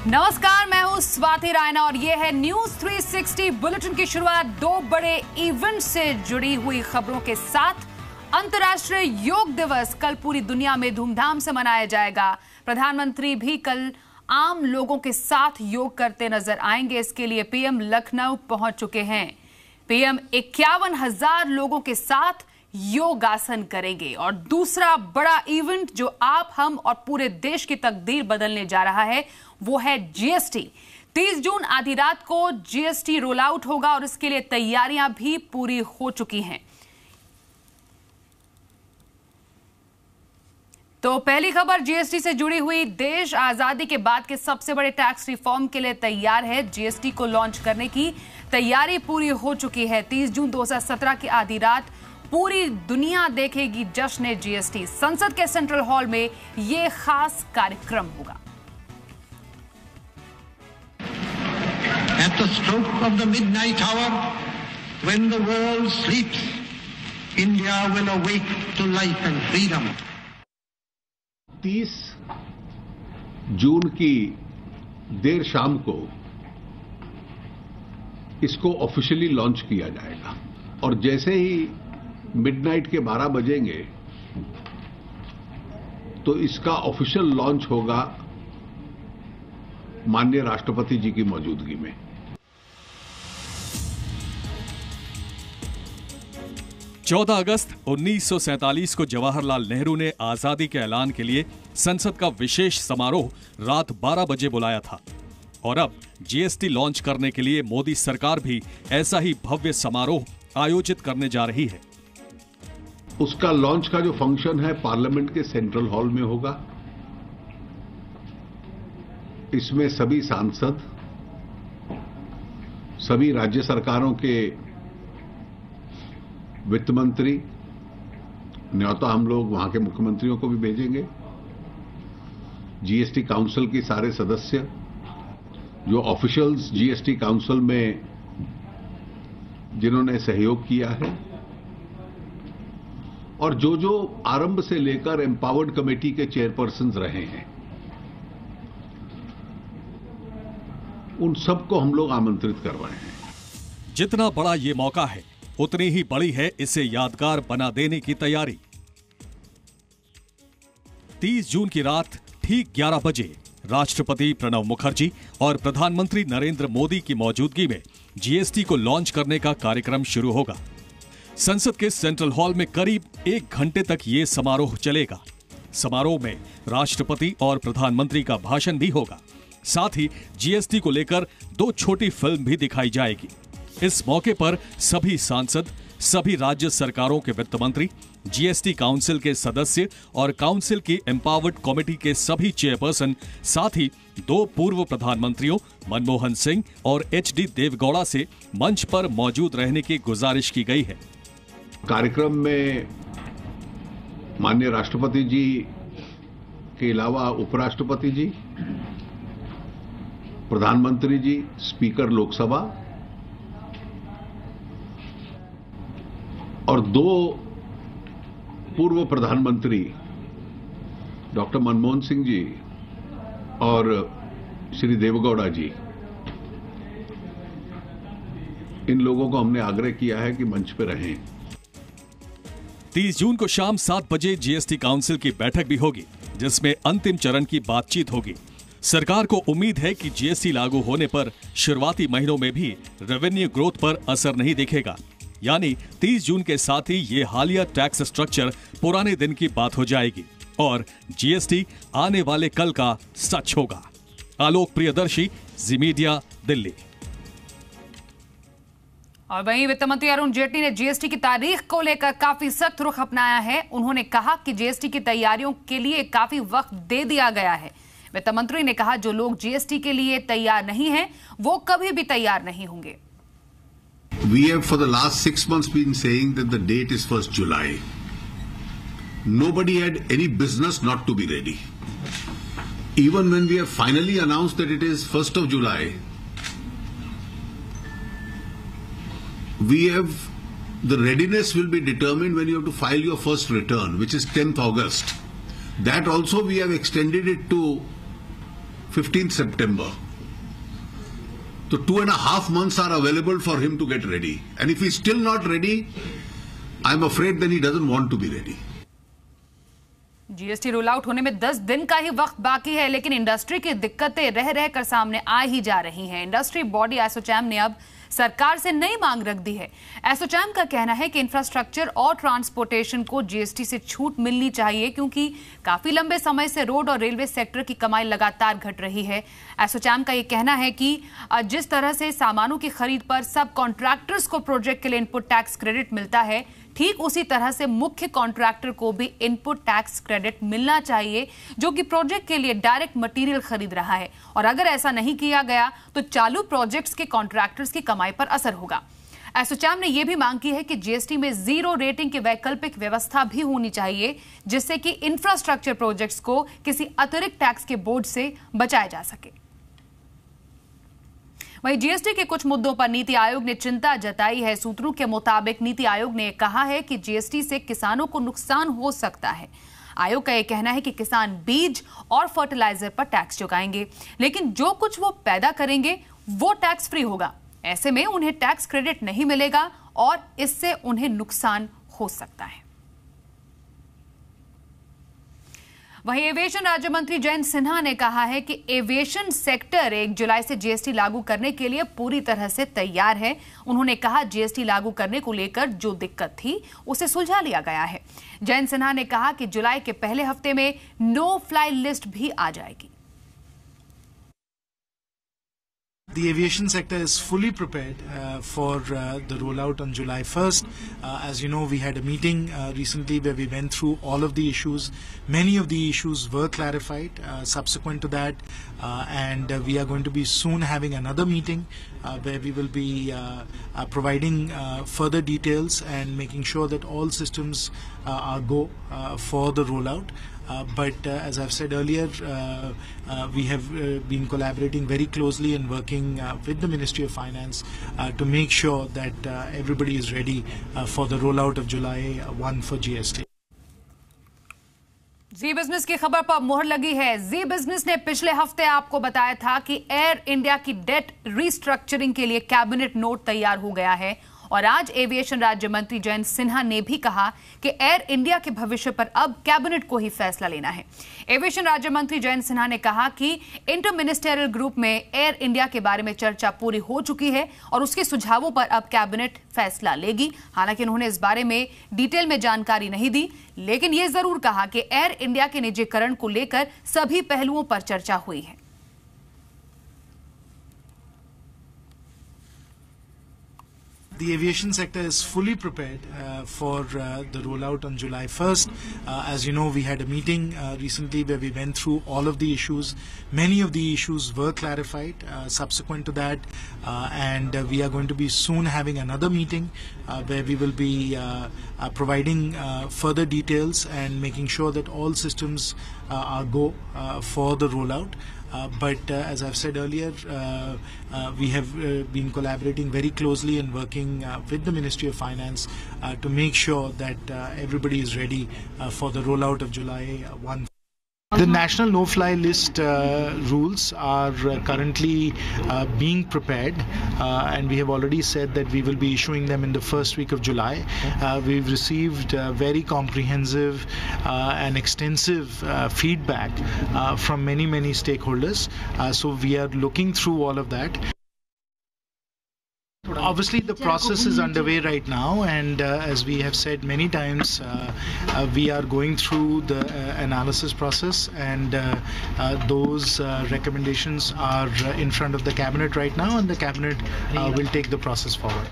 नमस्कार, मैं हूं स्वाति रायना और ये है न्यूज 360 बुलेटिन की शुरुआत दो बड़े इवेंट से जुड़ी हुई खबरों के साथ। अंतर्राष्ट्रीय योग दिवस कल पूरी दुनिया में धूमधाम से मनाया जाएगा। प्रधानमंत्री भी कल आम लोगों के साथ योग करते नजर आएंगे। इसके लिए पीएम लखनऊ पहुंच चुके हैं। पीएम 51,000 लोगों के साथ योगासन करेंगे। और दूसरा बड़ा इवेंट जो आप, हम और पूरे देश की तकदीर बदलने जा रहा है वो है जीएसटी। 30 जून आधी रात को जीएसटी रोल आउट होगा और इसके लिए तैयारियां भी पूरी हो चुकी हैं। तो पहली खबर जीएसटी से जुड़ी हुई। देश आजादी के बाद के सबसे बड़े टैक्स रिफॉर्म के लिए तैयार है। जीएसटी को लॉन्च करने की तैयारी पूरी हो चुकी है। 30 जून 2017 की आधी रात पूरी दुनिया देखेगी जश्न जीएसटी। संसद के सेंट्रल हॉल में यह खास कार्यक्रम होगा। At the stroke of the midnight hour, when the world sleeps, India will awake to life and freedom. 30 जून की देर शाम को इसको ऑफिशियली लॉन्च किया जाएगा और जैसे ही मिडनाइट के 12 बजेंगे तो इसका ऑफिशियल लॉन्च होगा माननीय राष्ट्रपति जी की मौजूदगी में। चौदह अगस्त 1947 को जवाहरलाल नेहरू ने आजादी के ऐलान के लिए संसद का विशेष समारोह रात 12 बजे बुलाया था और अब जीएसटी लॉन्च करने के लिए मोदी सरकार भी ऐसा ही भव्य समारोह आयोजित करने जा रही है। उसका लॉन्च का जो फंक्शन है पार्लियामेंट के सेंट्रल हॉल में होगा। इसमें सभी सांसद, सभी राज्य सरकारों के वित्त मंत्री, न्योता हम लोग वहां के मुख्यमंत्रियों को भी भेजेंगे, जीएसटी काउंसिल के सारे सदस्य, जो ऑफिशियल्स जीएसटी काउंसिल में जिन्होंने सहयोग किया है और जो आरंभ से लेकर एम्पावर्ड कमेटी के चेयरपर्सन रहे हैं, उन सबको हम लोग आमंत्रित कर रहे हैं। जितना बड़ा ये मौका है उतनी ही बड़ी है इसे यादगार बना देने की तैयारी। 30 जून की रात ठीक 11 बजे राष्ट्रपति प्रणब मुखर्जी और प्रधानमंत्री नरेंद्र मोदी की मौजूदगी में जीएसटी को लॉन्च करने का कार्यक्रम शुरू होगा। संसद के सेंट्रल हॉल में करीब 1 घंटे तक ये समारोह चलेगा। समारोह में राष्ट्रपति और प्रधानमंत्री का भाषण भी होगा। साथ ही जीएसटी को लेकर 2 छोटी फिल्म भी दिखाई जाएगी। इस मौके पर सभी सांसद, सभी राज्य सरकारों के वित्त मंत्री, जीएसटी काउंसिल के सदस्य और काउंसिल की एम्पावर्ड कमेटी के सभी चेयरपर्सन, साथ ही 2 पूर्व प्रधानमंत्रियों मनमोहन सिंह और एचडी देवगौड़ा से मंच पर मौजूद रहने की गुजारिश की गई है। कार्यक्रम में माननीय राष्ट्रपति जी के अलावा उपराष्ट्रपति जी, प्रधानमंत्री जी, स्पीकर लोकसभा और 2 पूर्व प्रधानमंत्री डॉक्टर मनमोहन सिंह जी और श्री देवगौड़ा जी, इन लोगों को हमने आग्रह किया है कि मंच पर रहें। 30 जून को शाम 7 बजे जीएसटी काउंसिल की बैठक भी होगी जिसमें अंतिम चरण की बातचीत होगी। सरकार को उम्मीद है कि जीएसटी लागू होने पर शुरुआती महीनों में भी रेवेन्यू ग्रोथ पर असर नहीं दिखेगा, यानी 30 जून के साथ ही ये हालिया टैक्स स्ट्रक्चर पुराने दिन की बात हो जाएगी और जीएसटी आने वाले कल का सच होगा। Alok Priyadarshi, Zee media, Delhi. और वहीं वित्त मंत्री अरुण जेटली ने जीएसटी की तारीख को लेकर काफी सख्त रुख अपनाया है। उन्होंने कहा कि जीएसटी की तैयारियों के लिए काफी वक्त दे दिया गया है। वित्त मंत्री ने कहा जो लोग जीएसटी के लिए तैयार नहीं हैं, वो कभी भी तैयार नहीं होंगे। We have for the last 6 months been saying that the date is 1st July. Nobody had any business not to be ready. Even when we have finally announced that it is 1st of July, the readiness will be determined when you have to file your first return, which is 10th August. That also we have extended it to 15th September. So 2.5 months are available for him to get ready. And if he's still not ready, I'm afraid then he doesn't want to be ready. GST roll out होने में 10 दिन का ही वक्त बाकी है, लेकिन industry की दिक्कतें रह रहकर सामने आ ही जा रही हैं। इंडस्ट्री बॉडी एसोचैम ने अब सरकार से नई मांग रख दी है। एसोचैम का कहना है कि इंफ्रास्ट्रक्चर और ट्रांसपोर्टेशन को जीएसटी से छूट मिलनी चाहिए, क्योंकि काफी लंबे समय से रोड और रेलवे सेक्टर की कमाई लगातार घट रही है। एसोचैम का यह कहना है कि जिस तरह से सामानों की खरीद पर सब कॉन्ट्रैक्टर्स को प्रोजेक्ट के लिए इनपुट टैक्स क्रेडिट मिलता है, ठीक उसी तरह से मुख्य कॉन्ट्रैक्टर को भी इनपुट टैक्स क्रेडिट मिलना चाहिए, जो कि प्रोजेक्ट के लिए डायरेक्ट मटेरियल खरीद रहा है। और अगर ऐसा नहीं किया गया तो चालू प्रोजेक्ट्स के कॉन्ट्रैक्टर्स की कमाई पर असर होगा। एसोचैम ने यह भी मांग की है कि जीएसटी में 0 रेटिंग की वैकल्पिक व्यवस्था भी होनी चाहिए, जिससे कि इंफ्रास्ट्रक्चर प्रोजेक्ट्स को किसी अतिरिक्त टैक्स के बोझ से बचाया जा सके। वहीं जीएसटी के कुछ मुद्दों पर नीति आयोग ने चिंता जताई है। सूत्रों के मुताबिक नीति आयोग ने कहा है कि जीएसटी से किसानों को नुकसान हो सकता है। आयोग का यह कहना है कि किसान बीज और फर्टिलाइजर पर टैक्स चुकाएंगे, लेकिन जो कुछ वो पैदा करेंगे वो टैक्स फ्री होगा। ऐसे में उन्हें टैक्स क्रेडिट नहीं मिलेगा और इससे उन्हें नुकसान हो सकता है। वहीं एविएशन राज्य मंत्री जयंत सिन्हा ने कहा है कि एविएशन सेक्टर 1 जुलाई से जीएसटी लागू करने के लिए पूरी तरह से तैयार है। उन्होंने कहा जीएसटी लागू करने को लेकर जो दिक्कत थी उसे सुलझा लिया गया है। जयंत सिन्हा ने कहा कि जुलाई के पहले हफ्ते में नो फ्लाई लिस्ट भी आ जाएगी। The aviation sector is fully prepared for the rollout on July 1st. As you know, we had a meeting recently where we went through all of the issues. Many of the issues were clarified subsequent to that, and we are going to be soon having another meeting where we will be providing further details and making sure that all systems are go for the rollout. But as I've said earlier, we have been collaborating very closely and working with the Ministry of Finance to make sure that everybody is ready for the rollout of July 1 for GST. Zee business की खबर पर मोहर लगी है। जी business ने पिछले हफ्ते आपको बताया था कि एयर इंडिया की डेट रिस्ट्रक्चरिंग के लिए कैबिनेट नोट तैयार हो गया है, और आज एविएशन राज्य मंत्री जयंत सिन्हा ने भी कहा कि एयर इंडिया के भविष्य पर अब कैबिनेट को ही फैसला लेना है। एविएशन राज्य मंत्री जयंत सिन्हा ने कहा कि इंटर मिनिस्टेरियल ग्रुप में एयर इंडिया के बारे में चर्चा पूरी हो चुकी है और उसके सुझावों पर अब कैबिनेट फैसला लेगी। हालांकि उन्होंने इस बारे में डिटेल में जानकारी नहीं दी, लेकिन यह जरूर कहा कि एयर इंडिया के निजीकरण को लेकर सभी पहलुओं पर चर्चा हुई है। The aviation sector is fully prepared for the rollout on July 1st. As you know, we had a meeting recently where we went through all of the issues. Many of the issues were clarified subsequent to that, and we are going to be soon having another meeting where we will be providing further details and making sure that all systems are go for the rollout. But as I've said earlier, we have been collaborating very closely and working with the Ministry of Finance to make sure that everybody is ready for the rollout of July 1. The national no-fly list rules are currently being prepared, and we have already said that we will be issuing them in the first week of July. We've received very comprehensive and extensive feedback from many stakeholders, so we are looking through all of that. Obviously, the process is underway right now, and as we have said many times, we are going through the analysis process, and those recommendations are in front of the cabinet right now, and the cabinet will take the process forward.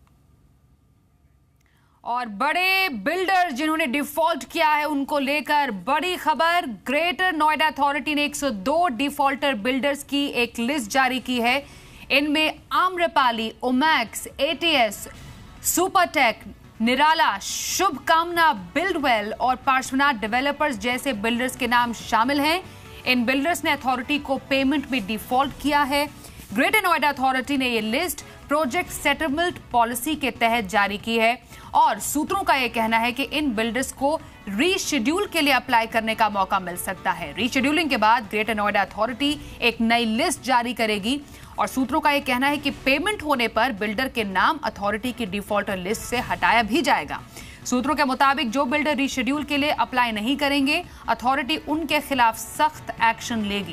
और बड़े builder जिन्होंने default किया है उनको लेकर बड़ी खबर। Greater Noida authority ने 102 डिफॉल्टर बिल्डर्स की एक लिस्ट जारी की है। इनमें Amrapali, Omaxe, ATS, Supertech, Nirala, Shubhkamna, Buildwell और पार्श्वनाथ डेवलपर्स जैसे बिल्डर्स के नाम शामिल हैं। इन बिल्डर्स ने अथॉरिटी को पेमेंट में डिफॉल्ट किया है। ग्रेटर नोएडा अथॉरिटी ने यह लिस्ट प्रोजेक्ट सेटलमेंट पॉलिसी के तहत जारी की है। और सूत्रों का यह कहना है कि इन बिल्डर्स को रीशेड्यूल के लिए अप्लाई करने का मौका मिल सकता है। रीशेड्यूलिंग के बाद ग्रेटर नोएडा अथॉरिटी एक नई लिस्ट जारी करेगी और सूत्रों का यह कहना है कि पेमेंट होने पर बिल्डर के नाम अथॉरिटी की डिफॉल्टर लिस्ट से हटाया भी जाएगा। सूत्रों के मुताबिक जो बिल्डर रीशेड्यूल के लिए अप्लाई नहीं करेंगे, अथॉरिटी उनके खिलाफ सख्त एक्शन लेगी।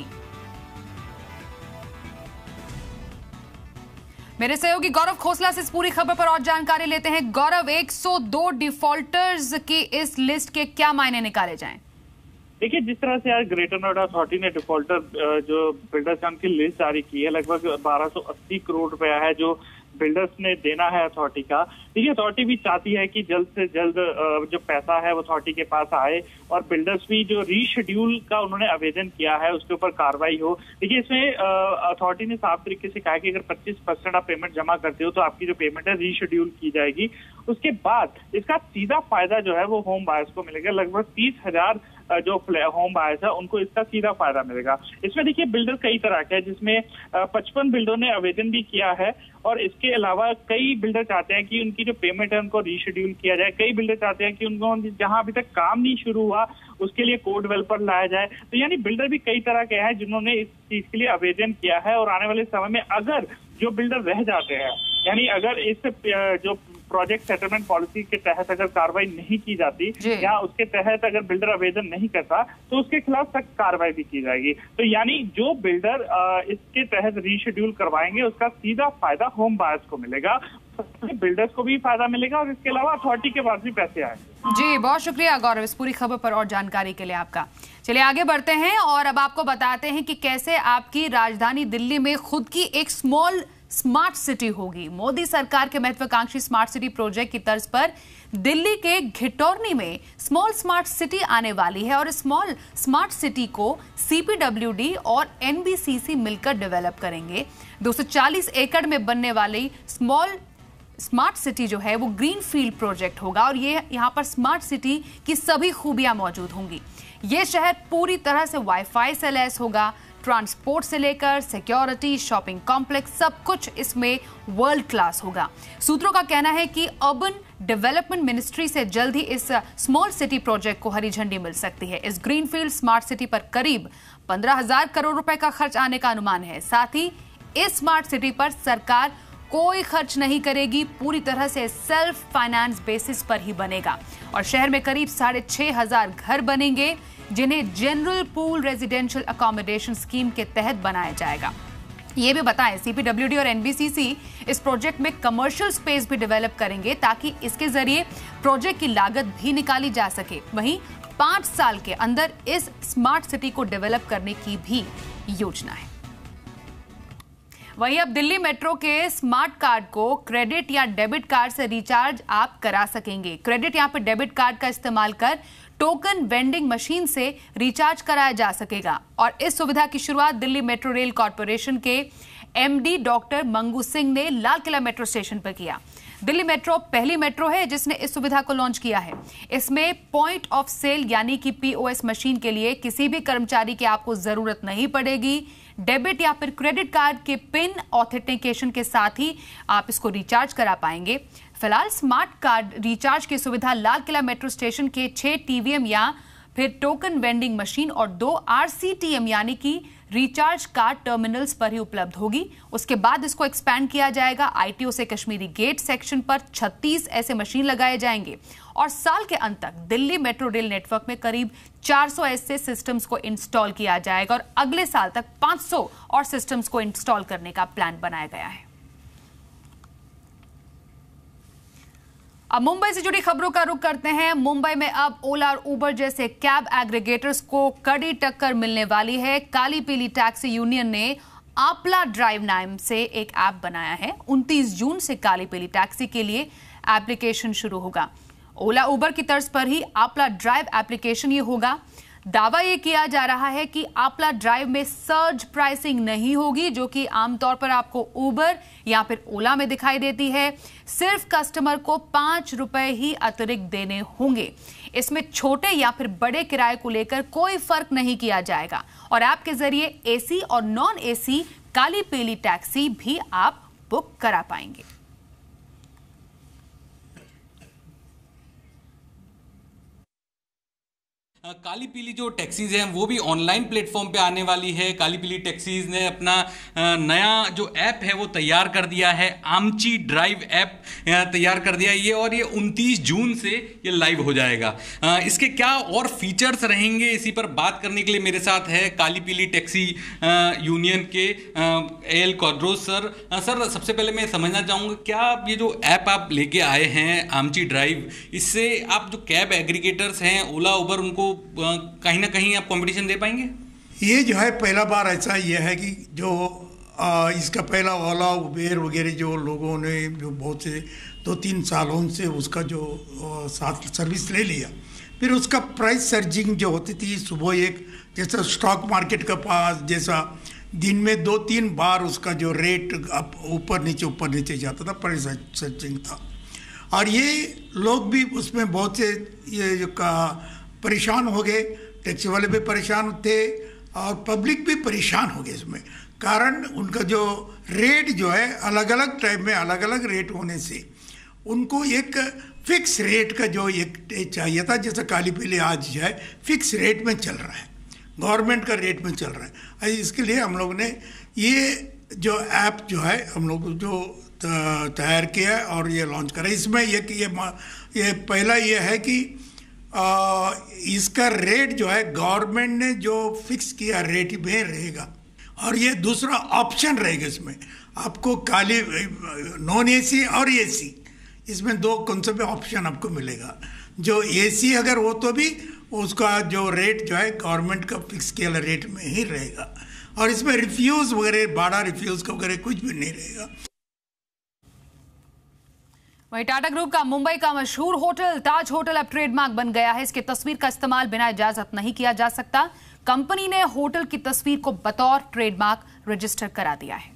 मेरे सहयोगी गौरव खोसला से इस पूरी खबर पर और जानकारी लेते हैं। गौरव, 102 डिफॉल्टर्स की इस लिस्ट के क्या मायने निकाले जाएं? देखिए, जिस तरह से आज ग्रेटर नोएडा अथॉरिटी ने डिफॉल्टर जो बिल्डर्स की लिस्ट जारी की है, लगभग 1280 करोड़ रुपया है जो बिल्डर्स ने देना है अथॉरिटी का। देखिए, अथॉरिटी भी चाहती है कि जल्द से जल्द जो पैसा है वो अथॉरिटी के पास आए और बिल्डर्स भी जो रीशेड्यूल का उन्होंने आवेदन किया है उसके ऊपर कार्रवाई हो। देखिए, इसमें अथॉरिटी ने साफ तरीके से कहा कि अगर 25% आप पेमेंट जमा करते हो तो आपकी जो पेमेंट है रीशेड्यूल की जाएगी। उसके बाद इसका सीधा फायदा जो है वो होम बायर्स को मिलेगा। लगभग 30,000 जो होम बायर्स है उनको इसका सीधा फायदा मिलेगा। इसमें देखिए, बिल्डर कई तरह के हैं, जिसमें 55 बिल्डरों ने आवेदन भी किया है और इसके अलावा कई बिल्डर चाहते हैं कि उनकी जो पेमेंट है उनको रीशेड्यूल किया जाए। कई बिल्डर चाहते हैं कि उनको जहां अभी तक काम नहीं शुरू हुआ उसके लिए कोड डेवलपर लाया जाए। तो यानी बिल्डर भी कई तरह के हैं जिन्होंने इस चीज के लिए आवेदन किया है और आने वाले समय में अगर जो बिल्डर रह जाते हैं, यानी अगर इस जो प्रोजेक्ट सेटलमेंट पॉलिसी के तहत अगर कार्रवाई नहीं की जाती या उसके तहत अगर बिल्डर आवेदन नहीं करता तो उसके खिलाफ सख्त कार्रवाई भी की जाएगी। तो यानी जो बिल्डर इसके तहत रीशेड्यूल करवाएंगे उसका सीधा फायदा होम बायर्स को मिलेगा, बिल्डर्स को भी फायदा मिलेगा और इसके अलावा अथॉरिटी के पास भी पैसे आएंगे। जी, बहुत शुक्रिया गौरव इस पूरी खबर पर और जानकारी के लिए आपका। चलिए आगे बढ़ते हैं और अब आपको बताते हैं कि कैसे आपकी राजधानी दिल्ली में खुद की एक स्मॉल स्मार्ट सिटी होगी। मोदी सरकार के महत्वाकांक्षी स्मार्ट सिटी प्रोजेक्ट की तर्ज पर दिल्ली के घिटौरनी में स्मॉल स्मार्ट सिटी आने वाली है और स्मॉल स्मार्ट सिटी को CPWD और NBCC मिलकर डेवलप करेंगे। 240 एकड़ में बनने वाली स्मॉल स्मार्ट सिटी जो है वो ग्रीन फील्ड प्रोजेक्ट होगा और ये यहाँ पर स्मार्ट सिटी की सभी खूबियां मौजूद होंगी। ये शहर पूरी तरह से वाईफाई से लैस होगा। ट्रांसपोर्ट से लेकर सिक्योरिटी, शॉपिंग कॉम्प्लेक्स, सब कुछ इसमें वर्ल्ड क्लास होगा। सूत्रों का कहना है कि अर्बन डेवलपमेंट मिनिस्ट्री से जल्द ही इस स्मॉल सिटी प्रोजेक्ट को हरी झंडी मिल सकती है। इस ग्रीनफील्ड स्मार्ट सिटी पर करीब 15,000 करोड़ रुपए का खर्च आने का अनुमान है। साथ ही इस स्मार्ट सिटी पर सरकार कोई खर्च नहीं करेगी, पूरी तरह से सेल्फ फाइनेंस बेसिस पर ही बनेगा और शहर में करीब 6,500 घर बनेंगे जिन्हें general pool residential accommodation scheme के तहत बनाया जाएगा। ये भी बताएं, CPWD और NBCC इस प्रोजेक्ट में कमर्शियल स्पेस भी डेवलप करेंगे ताकि इसके जरिए प्रोजेक्ट की लागत भी निकाली जा सके। वहीं 5 साल के अंदर इस स्मार्ट सिटी को डेवलप करने की भी योजना है। वहीं अब दिल्ली मेट्रो के स्मार्ट कार्ड को क्रेडिट या डेबिट कार्ड से रिचार्ज आप करा सकेंगे। क्रेडिट या फिर डेबिट कार्ड का इस्तेमाल कर टोकन वेंडिंग मशीन से रिचार्ज कराया जा सकेगा और इस सुविधा की शुरुआत दिल्ली मेट्रो रेल कॉर्पोरेशन के MD डॉक्टर मंगू सिंह ने लाल किला मेट्रो स्टेशन पर किया। दिल्ली मेट्रो पहली मेट्रो है जिसने इस सुविधा को लॉन्च किया है। इसमें पॉइंट ऑफ सेल यानी कि POS मशीन के लिए किसी भी कर्मचारी की आपको जरूरत नहीं पड़ेगी। डेबिट या फिर क्रेडिट कार्ड के पिन ऑथेंटिकेशन के साथ ही आप इसको रिचार्ज करा पाएंगे। फिलहाल स्मार्ट कार्ड रिचार्ज की सुविधा लाल किला मेट्रो स्टेशन के 6 TVM या फिर टोकन वेंडिंग मशीन और 2 RCTM यानी कि रिचार्ज कार्ड टर्मिनल्स पर ही उपलब्ध होगी। उसके बाद इसको एक्सपैंड किया जाएगा। ITO से कश्मीरी गेट सेक्शन पर 36 ऐसे मशीन लगाए जाएंगे और साल के अंत तक दिल्ली मेट्रो रेल नेटवर्क में करीब 400 ऐसे सिस्टम्स को इंस्टॉल किया जाएगा और अगले साल तक 500 और सिस्टम्स को इंस्टॉल करने का प्लान बनाया गया है। अब मुंबई से जुड़ी खबरों का रुख करते हैं। मुंबई में अब ओला और उबर जैसे कैब एग्रीगेटर्स को कड़ी टक्कर मिलने वाली है। काली पीली टैक्सी यूनियन ने आपला ड्राइव नाम से एक ऐप बनाया है। 29 जून से काली पीली टैक्सी के लिए एप्लीकेशन शुरू होगा। ओला उबर की तर्ज पर ही आपला ड्राइव एप्लीकेशन ये होगा। दावा यह किया जा रहा है कि आपला ड्राइव में सर्ज प्राइसिंग नहीं होगी जो कि आमतौर पर आपको उबर या फिर ओला में दिखाई देती है। सिर्फ कस्टमर को 5 रुपए ही अतिरिक्त देने होंगे। इसमें छोटे या फिर बड़े किराए को लेकर कोई फर्क नहीं किया जाएगा और ऐप के जरिए AC और नॉन AC काली पीली टैक्सी भी आप बुक करा पाएंगे। काली पीली जो टैक्सीज हैं वो भी ऑनलाइन प्लेटफॉर्म पे आने वाली है। काली पीली टैक्सीज ने अपना नया जो ऐप है वो तैयार कर दिया है, आमची ड्राइव ऐप तैयार कर दिया है ये, और ये 29 जून से ये लाइव हो जाएगा। इसके क्या और फीचर्स रहेंगे, इसी पर बात करने के लिए मेरे साथ है काली पीली टैक्सी यूनियन के एल कॉड्रोस सर। सर, सबसे पहले मैं समझना चाहूँगा, क्या ये जो ऐप आप लेके आए हैं आमची ड्राइव, इससे आप जो कैब एग्रीगेटर्स हैं ओला उबर, उनको कहीं ना कहीं आप कंपटीशन दे पाएंगे? ये जो है पहला बार ऐसा ये है कि जो इसका पहला ओला उबेर वगैरह जो लोगों ने जो बहुत से 2-3 सालों से उसका जो साथ सर्विस ले लिया, फिर उसका प्राइस सर्जिंग जो होती थी, सुबह एक जैसा स्टॉक मार्केट का पास जैसा दिन में 2-3 बार उसका जो रेट ऊपर नीचे जाता था, प्राइस सर्जिंग था। और ये लोग भी उसमें बहुत से ये जो परेशान हो गए, टैक्सी वाले भी परेशान थे और पब्लिक भी परेशान हो गए इसमें, कारण उनका जो रेट जो है अलग अलग टाइम में अलग अलग रेट होने से उनको एक फिक्स रेट का जो एक चाहिए था, जैसा काली पीली आज जो है फिक्स रेट में चल रहा है, गवर्नमेंट का रेट में चल रहा है। इसके लिए हम लोग ने ये जो ऐप जो है हम लोग जो तैयार किया और ये लॉन्च करा। इसमें ये पहला ये है कि इसका रेट जो है गवर्नमेंट ने जो फिक्स किया रेट में रहेगा, और ये दूसरा ऑप्शन रहेगा इसमें आपको काली नॉन एसी और एसी, इसमें 2 कौन से भी ऑप्शन आपको मिलेगा। जो एसी अगर हो तो भी उसका जो रेट जो है गवर्नमेंट का फिक्स किया रेट में ही रहेगा, और इसमें रिफ्यूज़ वगैरह भाड़ा रिफ्यूज़ का वगैरह कुछ भी नहीं रहेगा। वहीं टाटा ग्रुप का मुंबई का मशहूर होटल ताज होटल अब ट्रेडमार्क बन गया है। इसकी तस्वीर का इस्तेमाल बिना इजाजत नहीं किया जा सकता। कंपनी ने होटल की तस्वीर को बतौर ट्रेडमार्क रजिस्टर करा दिया है।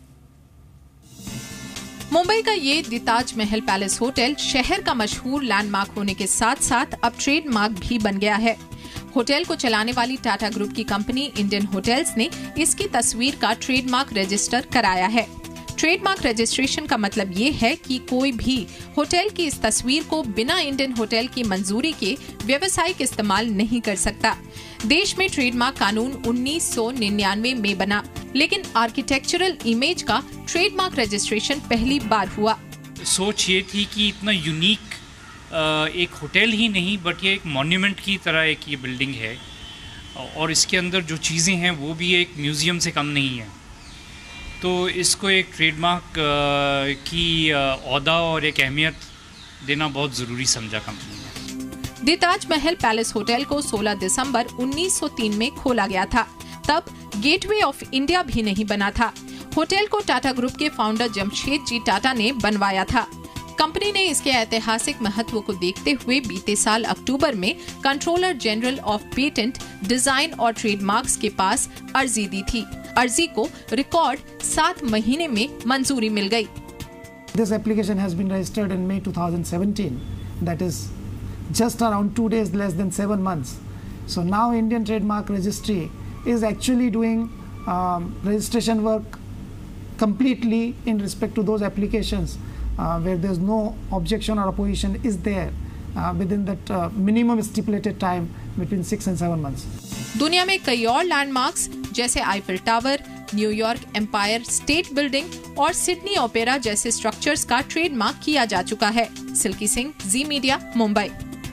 मुंबई का ये the Taj Mahal palace hotel शहर का मशहूर लैंडमार्क होने के साथ साथ अब ट्रेडमार्क भी बन गया है। होटल को चलाने वाली टाटा ग्रुप की कंपनी इंडियन होटल्स ने इसकी तस्वीर का ट्रेडमार्क रजिस्टर कराया है। ट्रेडमार्क रजिस्ट्रेशन का मतलब ये है कि कोई भी होटल की इस तस्वीर को बिना इंडियन होटल की मंजूरी के व्यावसायिक इस्तेमाल नहीं कर सकता। देश में ट्रेडमार्क कानून 1999 में बना, लेकिन आर्किटेक्चरल इमेज का ट्रेडमार्क रजिस्ट्रेशन पहली बार हुआ। सोच ये थी कि इतना यूनिक एक होटल ही नहीं बट ये एक मॉन्यूमेंट की तरह एक ये बिल्डिंग है, और इसके अंदर जो चीज़ें हैं वो भी एक म्यूज़ियम से कम नहीं है, तो इसको एक ट्रेडमार्क की औहदा और एक अहमियत देना बहुत ज़रूरी समझा कंपनी ने। The Taj Mahal palace hotel को 16 दिसंबर 1903 में खोला गया था। तब गेटवे ऑफ इंडिया भी नहीं बना था। होटल को टाटा ग्रुप के फाउंडर जमशेद जी टाटा ने बनवाया था। कंपनी ने इसके ऐतिहासिक महत्व को देखते हुए बीते साल अक्टूबर में controller general of patent, design और ट्रेडमार्क्स के पास अर्जी दी थी। अर्जी को रिकॉर्ड 7 महीने में मंजूरी मिल गई। This application has been registered in May 2017. That is just around 2 days, less than 7 months. So now Indian Trademark Registry is actually doing registration work completely in respect to those applications where there's no objection or opposition is there within that minimum stipulated time between 6 and 7 months. दुनिया में कई और landmarks जैसे Eiffel tower, New York Empire State building और Sydney Opera जैसे structures का trademark किया जा चुका है। सिल्की सिंह, जी मीडिया, मुंबई।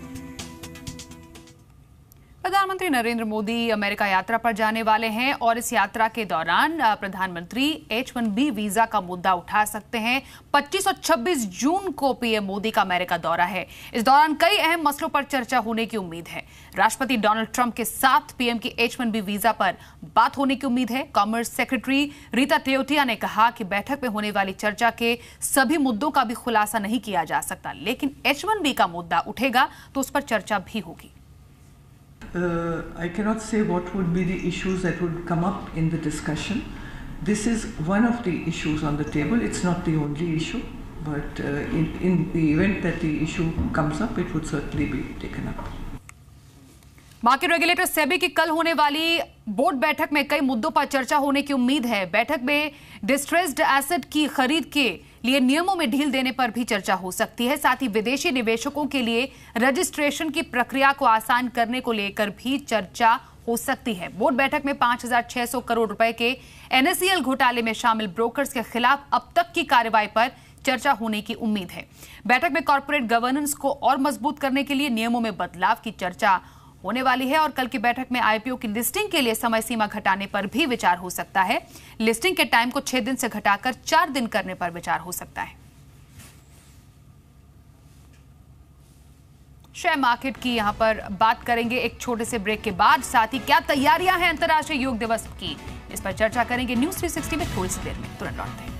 प्रधानमंत्री नरेंद्र मोदी अमेरिका यात्रा पर जाने वाले हैं और इस यात्रा के दौरान प्रधानमंत्री H-1B वीजा का मुद्दा उठा सकते हैं। 25 और 26 जून को पीएम मोदी का अमेरिका दौरा है। इस दौरान कई अहम मसलों पर चर्चा होने की उम्मीद है। राष्ट्रपति डोनाल्ड ट्रंप के साथ पीएम की H-1B वीजा पर बात होने की उम्मीद है। कॉमर्स सेक्रेटरी रीता तेओटिया ने कहा कि बैठक में होने वाली चर्चा के सभी मुद्दों का भी खुलासा नहीं किया जा सकता, लेकिन H-1B का मुद्दा उठेगा तो उस पर चर्चा भी होगी। I cannot say what would be the issues that would come up in the discussion. This is one of the issues on the table. It's not the only issue, but in the event that the issue comes up, it would certainly be taken up. Market regulator SEBI की कल होने वाली board बैठक में कई मुद्दों पर चर्चा होने की उम्मीद है। बैठक में डिस्ट्रेस्ड एसेट की खरीद के लिए नियमों में ढील देने पर भी चर्चा हो सकती है। साथ ही विदेशी निवेशकों के लिए रजिस्ट्रेशन की प्रक्रिया को आसान करने को लेकर भी चर्चा हो सकती है। बोर्ड बैठक में 5,600 करोड़ रुपए के NSCL घोटाले में शामिल ब्रोकर्स के खिलाफ अब तक की कार्रवाई पर चर्चा होने की उम्मीद है। बैठक में कॉर्पोरेट गवर्नेंस को और मजबूत करने के लिए नियमों में बदलाव की चर्चा होने वाली है और कल की बैठक में IPO की लिस्टिंग के लिए समय सीमा घटाने पर भी विचार हो सकता है। लिस्टिंग के टाइम को 6 दिन से घटाकर 4 दिन करने पर विचार हो सकता है। शेयर मार्केट की यहां पर बात करेंगे एक छोटे से ब्रेक के बाद। साथ ही क्या तैयारियां हैं अंतर्राष्ट्रीय योग दिवस की, इस पर चर्चा करेंगे न्यूज़ 360 में थोड़ी सी देर में। तुरंत लौटते हैं।